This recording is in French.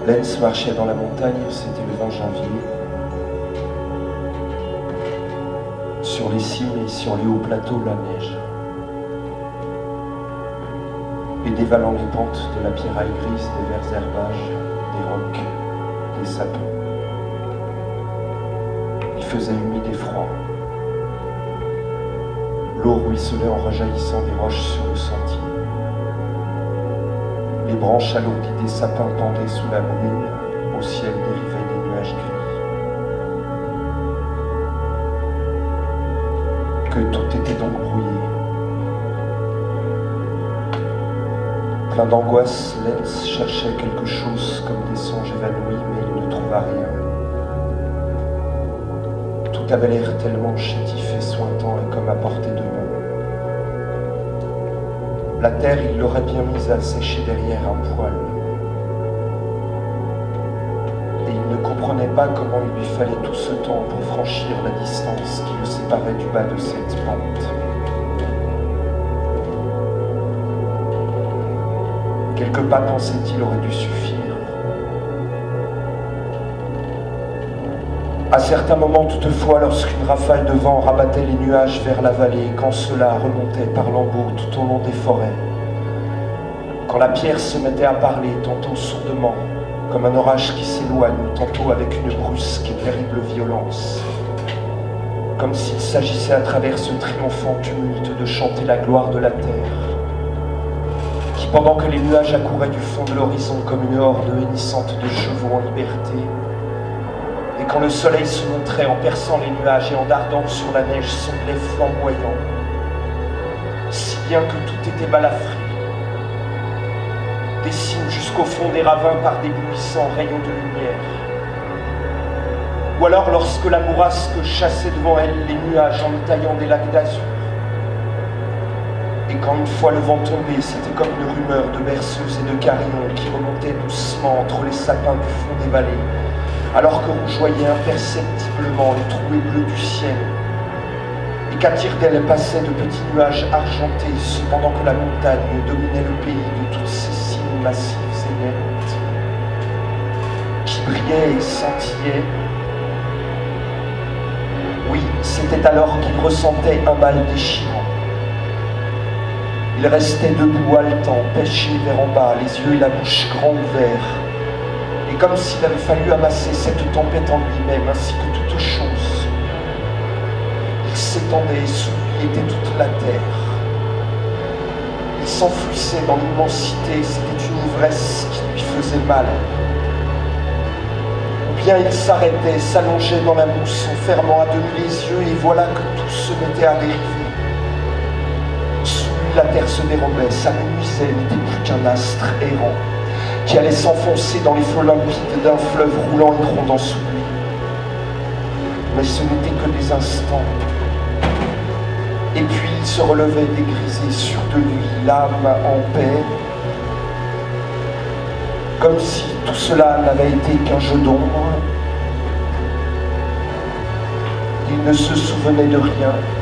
Lenz marchait dans la montagne, c'était le 20 janvier. Sur les cimes et sur les hauts plateaux, la neige. Et dévalant les pentes de la pierraille grise, des verts herbages, des rocs, des sapins. Il faisait humide et froid. L'eau ruisselait en rejaillissant des roches sur le sentier. Les branches alourdies des sapins pendaient sous la bruine, au ciel dérivaient des nuages gris. Que tout était donc brouillé. Plein d'angoisse, Lenz cherchait quelque chose comme des songes évanouis, mais il ne trouva rien. Tout avait l'air tellement chétif et sointant et comme à portée de main. La terre, il l'aurait bien mise à sécher derrière un poêle. Et il ne comprenait pas comment il lui fallait tout ce temps pour franchir la distance qui le séparait du bas de cette pente. Quelques pas, pensait-il, auraient dû suffire. À certains moments, toutefois, lorsqu'une rafale de vent rabattait les nuages vers la vallée, quand cela remontait par lambeaux tout au long des forêts, quand la pierre se mettait à parler, tantôt sourdement, comme un orage qui s'éloigne, tantôt avec une brusque et terrible violence, comme s'il s'agissait à travers ce triomphant tumulte de chanter la gloire de la terre, qui, pendant que les nuages accouraient du fond de l'horizon comme une horde hennissante de chevaux en liberté, et quand le soleil se montrait en perçant les nuages et en dardant sur la neige semblait flamboyant, si bien que tout était balafré, des cimes jusqu'au fond des ravins par d'éblouissants rayons de lumière. Ou alors lorsque la bourrasque chassait devant elle les nuages en taillant des lacs d'azur. Et quand une fois le vent tombé, c'était comme une rumeur de berceuses et de carillons qui remontaient doucement entre les sapins du fond des vallées, alors que rougeoyaient imperceptiblement les trouées bleues du ciel, et qu'à tire d'elle passaient de petits nuages argentés, cependant que la montagne dominait le pays de toutes ces cimes massives et nettes, qui brillaient et scintillaient. Oui, c'était alors qu'il ressentait un mal déchirant. Il restait debout, haletant, penché vers en bas, les yeux et la bouche grands ouverts, et comme s'il avait fallu amasser cette tempête en lui-même, ainsi que toute chose. Il s'étendait et sous lui était toute la terre. Il s'enfouissait dans l'immensité, c'était une ivresse qui lui faisait mal. Ou bien il s'arrêtait, s'allongeait dans la mousse en fermant à demi les yeux, et voilà que tout se mettait à dériver. Sous lui, la terre se dérobait, s'amenuisait, n'était plus qu'un astre errant, qui allait s'enfoncer dans les flots limpides d'un fleuve roulant et grondant sous lui. Mais ce n'était que des instants. Et puis il se relevait dégrisé, sûr de lui, l'âme en paix, comme si tout cela n'avait été qu'un jeu d'ombre. Il ne se souvenait de rien.